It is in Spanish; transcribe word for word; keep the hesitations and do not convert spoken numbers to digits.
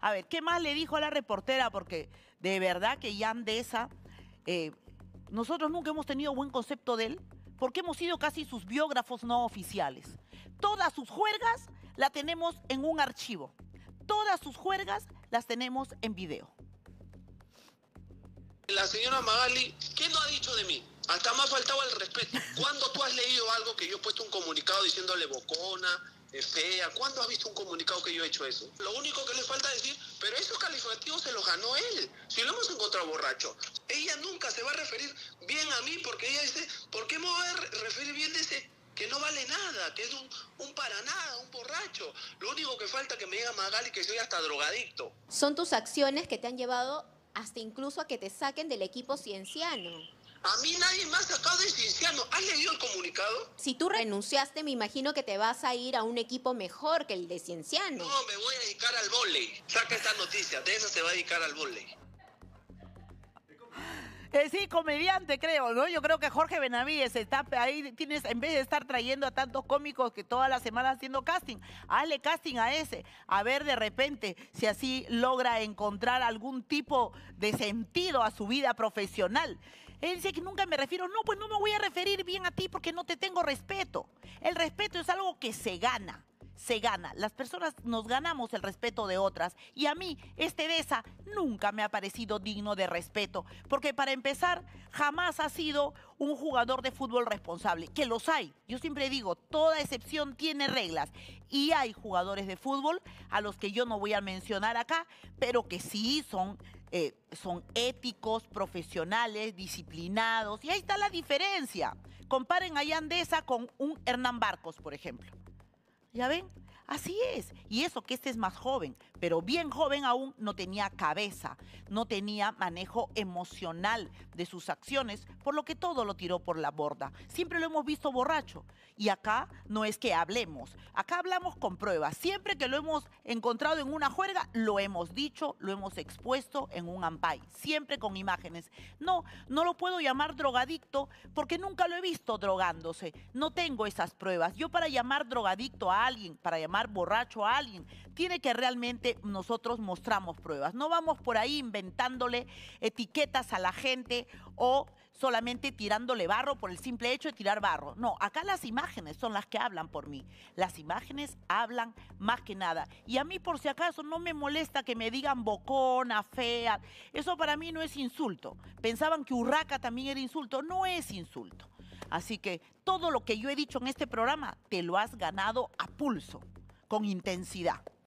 A ver, ¿qué más le dijo a la reportera? Porque de verdad que Yandesa, eh, nosotros nunca hemos tenido buen concepto de él, porque hemos sido casi sus biógrafos no oficiales. Todas sus juergas las tenemos en un archivo. Todas sus juergas las tenemos en video. La señora Magali, ¿qué no ha dicho de mí? Hasta me ha faltado el respeto. ¿Cuándo tú has leído algo que yo he puesto un comunicado diciéndole bocona, eh, fea? ¿Cuándo has visto un comunicado que yo he hecho eso? Lo único que le falta decir, pero esos calificativos se los ganó él. Si lo hemos encontrado borracho. Ella nunca se va a referir bien a mí porque ella dice, ¿por qué me voy a referir bien de ese que no vale nada, que es un, un para nada, un borracho? Lo único que falta es que me diga Magali que soy hasta drogadicto. Son tus acciones que te han llevado hasta incluso a que te saquen del equipo cienciano. A mí nadie me ha sacado de Cienciano. ¿Has leído el comunicado? Si tú renunciaste, me imagino que te vas a ir a un equipo mejor que el de Cienciano. No, me voy a dedicar al vóley. Saca esta noticia, de eso se va a dedicar al vóley. Eh, sí, comediante creo, ¿no? Yo creo que Jorge Benavides está ahí, tienes, en vez de estar trayendo a tantos cómicos que toda la semana haciendo casting, hazle casting a ese, a ver de repente si así logra encontrar algún tipo de sentido a su vida profesional. Él dice que nunca me refiero, no, pues no me voy a referir bien a ti porque no te tengo respeto. El respeto es algo que se gana. Se gana. Las personas nos ganamos el respeto de otras y a mí este Deza nunca me ha parecido digno de respeto porque para empezar jamás ha sido un jugador de fútbol responsable, que los hay. Yo siempre digo, toda excepción tiene reglas y hay jugadores de fútbol a los que yo no voy a mencionar acá, pero que sí son, eh, son éticos, profesionales, disciplinados y ahí está la diferencia. Comparen a Yandesa con un Hernán Barcos, por ejemplo. ¿Ya ven? Así es. Y eso que este es más joven, pero bien joven aún, no tenía cabeza, no tenía manejo emocional de sus acciones, por lo que todo lo tiró por la borda. Siempre lo hemos visto borracho. Y acá no es que hablemos, acá hablamos con pruebas. Siempre que lo hemos encontrado en una juerga, lo hemos dicho, lo hemos expuesto en un ampay. Siempre con imágenes. No, no lo puedo llamar drogadicto porque nunca lo he visto drogándose. No tengo esas pruebas. Yo para llamar drogadicto a alguien, para llamar borracho a alguien, tiene que realmente nosotros mostramos pruebas. No vamos por ahí inventándole etiquetas a la gente o solamente tirándole barro por el simple hecho de tirar barro. No, acá las imágenes son las que hablan por mí. Las imágenes hablan más que nada. Y a mí, por si acaso, no me molesta que me digan bocona, fea. Eso para mí no es insulto. Pensaban que urraca también era insulto. No es insulto. Así que todo lo que yo he dicho en este programa te lo has ganado a pulso, con intensidad.